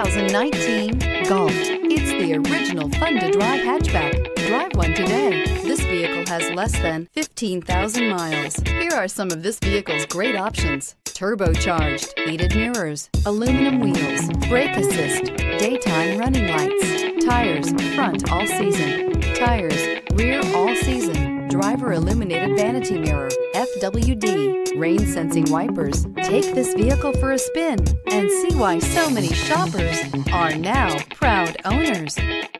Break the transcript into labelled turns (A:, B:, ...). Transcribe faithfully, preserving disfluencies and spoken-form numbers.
A: thousand nineteen Golf. It's the original fun-to-drive hatchback. Drive one today. This vehicle has less than fifteen thousand miles. Here are some of this vehicle's great options: turbocharged, heated mirrors, aluminum wheels, brake assist, daytime running lights, tires, front all season, tires, rear all season, driver illuminated vanity mirror, F W D, rain sensing wipers. Take this vehicle for a spin and see why so many shoppers are now proud owners.